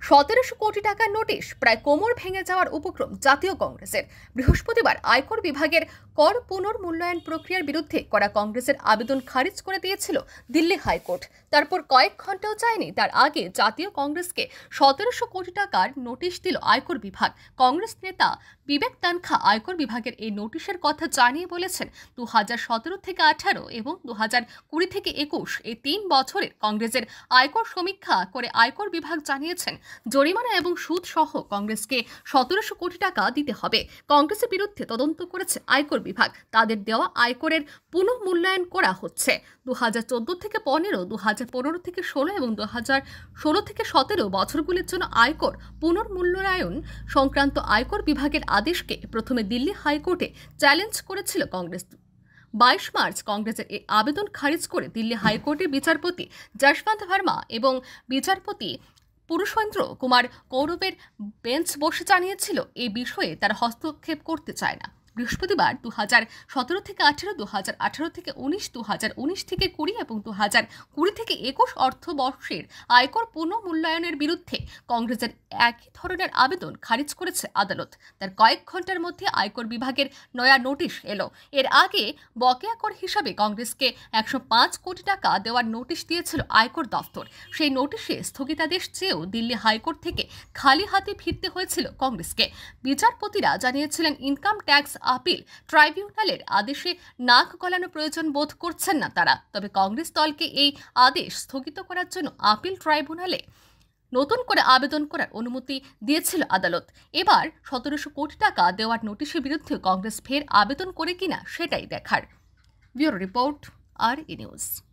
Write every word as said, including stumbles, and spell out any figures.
সতেরোশো কোটি টাকার নোটিশ, প্রায় কোমর ভেঙে যাওয়ার উপক্রম জাতীয় কংগ্রেসের। বৃহস্পতিবার আয়কর বিভাগের কর পুনর্মূল্যায়ন প্রক্রিয়ার বিরুদ্ধে করা কংগ্রেসের আবেদন খারিজ করে দিয়েছিল দিল্লি হাইকোর্ট। তারপর কয়েক ঘন্টাও যায়নি তার আগে জাতীয় কংগ্রেসকে সতেরোশো কোটি টাকার নোটিশ দিল আয়কর বিভাগ। কংগ্রেস নেতা বিবেক তানখা আয়কর বিভাগের এই নোটিশের কথা জানিয়ে বলেছেন, দু হাজার সতেরো থেকে আঠারো এবং দু হাজার কুড়ি থেকে একুশ এই তিন বছরের কংগ্রেসের আয়কর সমীক্ষা করে আয়কর বিভাগ জানিয়েছেন, জরিমানা এবং সুদ সহ কংগ্রেসকে সতেরোশো কোটি টাকা দিতে হবে। কংগ্রেসের বিরুদ্ধে তদন্ত করেছে আয়কর বিভাগ। তাদের দেওয়া আয়করের পুনঃমূল্যায়ন করা হচ্ছে। দু হাজার চোদ্দ থেকে পনেরো, দু হাজার পনেরো থেকে ষোলো এবং দু হাজার ষোলো থেকে সতেরো বছরগুলির জন্য আয়কর পুনর্মূল্যায়ন সংক্রান্ত আয়কর বিভাগের আদেশকে প্রথমে দিল্লি হাইকোর্টে চ্যালেঞ্জ করেছিল কংগ্রেস। বাইশ মার্চ কংগ্রেসের এই আবেদন খারিজ করে দিল্লি হাইকোর্টের বিচারপতি যশবন্ত ভার্মা এবং বিচারপতি পুরুষেন্দ্র কুমার কৌরবের বেঞ্চ বসে জানিয়েছিল এই বিষয়ে তারা হস্তক্ষেপ করতে চায় না। বৃহস্পতিবার দু হাজার সতেরো থেকে আঠেরো, দু হাজার আঠারো থেকে উনিশ, দু হাজার উনিশ থেকে কুড়ি এবং দু হাজার কুড়ি থেকে একুশ অর্থবর্ষের আয়কর পুনঃমূল্যায়নের বিরুদ্ধে কংগ্রেসের একই ধরনের আবেদন খারিজ করেছে আদালত। তার কয়েক ঘন্টার মধ্যে আয়কর বিভাগের নয়া নোটিশ এলো। এর আগে বকেয়া কর হিসাবে কংগ্রেসকে একশো পাঁচ কোটি টাকা দেওয়ার নোটিশ দিয়েছিল আয়কর দফতর। সেই নোটিশে স্থগিতাদেশ চেয়েও দিল্লি হাইকোর্ট থেকে খালি হাতে ফিরতে হয়েছিল কংগ্রেসকে। বিচারপতিরা জানিয়েছিলেন, ইনকাম ট্যাক্স আপিল ট্রাইব্যুনালের আদেশে নাক গলানো প্রয়োজন বোধ করছেন না তারা। তবে কংগ্রেস দলকে এই আদেশ স্থগিত করার জন্য আপিল ট্রাইব্যুনালে নতুন করে আবেদন করার অনুমতি দিয়েছিল আদালত। এবার সতেরোশো কোটি টাকা দেওয়ার নোটিশের বিরুদ্ধে কংগ্রেস ফের আবেদন করে কিনা সেটাই দেখার। ব্যুরো রিপোর্ট, আর ই নিউজ।